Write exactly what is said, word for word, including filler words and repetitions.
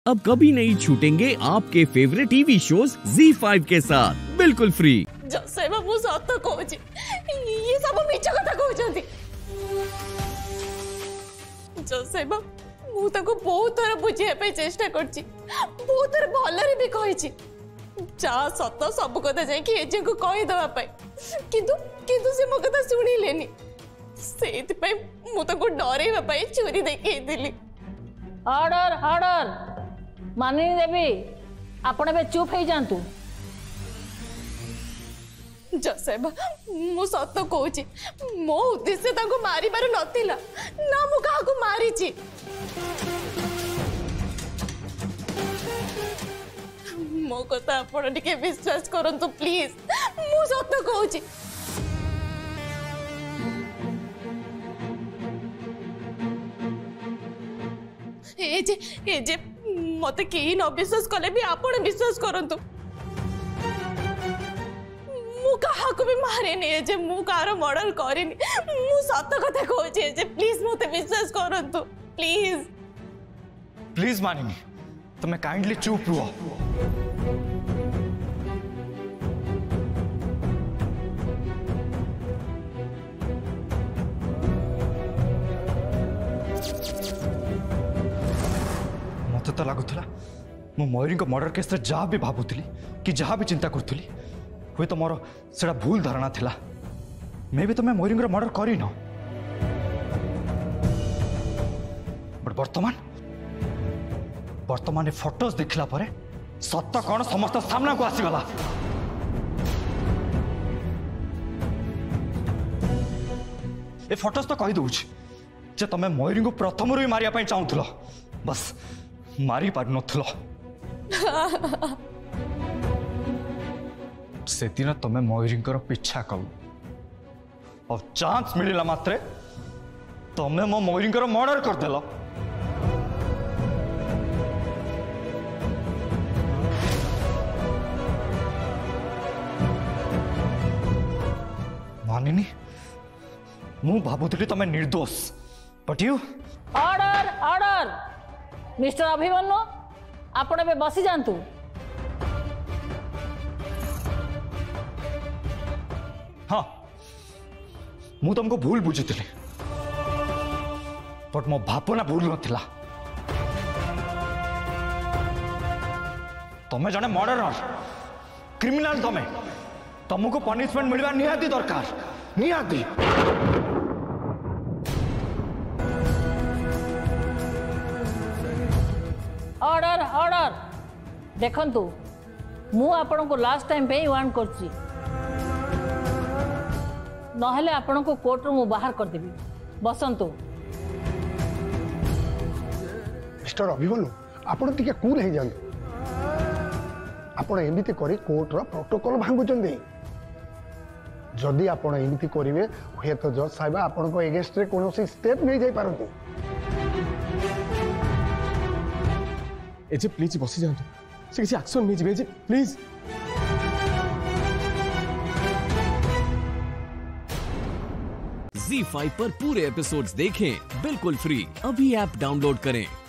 अब कभी नहीं छूटेंगे आपके favourite TV shows Zee five के साथ बिल्कुल फ्री। जसेबा मु सत कहूची ये सब मिछ कथा कहउछंती। जसेबा मु ताको बहुत थोड़ा बुझिया पे चेष्टा करची, बहुत थोड़ा भलरे भी कहिची जा सत सब कथा जाई कि एजे को कहि दवा पाई, किंतु किंतु से मो कथा सुनी लेनी। सेति पे मु ताको डरेवा पाई चोरी देखि दिली। ऑर्डर ऑर्डर मानिनी देवी आपण बे चुप हो जातु। जसेबा मु सत कहूची मो उद्देश्य ताको मारी बार नथिला ना मु काहा को मारीची। मो कथा आपण टिके विश्वास करंतु प्लीज, मु सत कहूची। ए जे ए जे मते केही न विश्वास कले भी आपण विश्वास करंतु। मु कहा को भी मारे नहीं जे मु कार मर्डर करिनी, मु सत कथा कहूची जे प्लीज मते विश्वास करंतु प्लीज। प्लीज मानिनी तुम काइंडली चुप रुओ। मत तो लगुला मु मयूरी को मर्डर केस जहाँ भी भावुली कि जहाँ भी चिंता करुली हुए तो मोर से भूल धारणा थिला। मे भी तुम्हें मयूरी मर्डर कर बट वर्तमान वर्तमान फोटोज देखला परे सत्य कौन समस्त सामना को आसीगला। ए फोटोज तो कही दूच जे तमे मयूरी को प्रथम ही मारिया चाहूल, बस मारी पार नथुल। से दिन तुम मयूरी पीछा कल और चांस मिलला मात्रे तुम मो मयूरी मर्डर करदेल। मानिनी मु भावुली तुम निर्दोष but you. Order order mister Abhimanyu आपण बे बसी जातु। हाँ मु तुमको भूल बुझी बट मो भावना भूल नथिला। तुम्हें जने मर्डरर क्रिमिनल तमें तुमको पनिशमेंट मिलवा निहाती दरकार निहाती। ऑर्डर ऑर्डर देखंतु मु आपण को लास्ट टाइम पे वार्न करची नहले आपण को कोर्ट रो मु बाहर कर देबी। बसंतु मिस्टर अभिमन्यु आपण टिके कूल हे जान। आपण एमिति करी कोर्ट रो प्रोटोकॉल भांगुचंदी। जदि आपण एमिति करिवे हे तो जज साहब आपण को एगेंस्ट रे कोनोसी स्टेप नै जाई पारंती। एजे प्लीज बसी जातु से किसी एक्शन नहीं जीवे प्लीज। ज़ी फाइव पर पूरे एपिसोड्स देखें बिल्कुल फ्री। अभी ऐप डाउनलोड करें।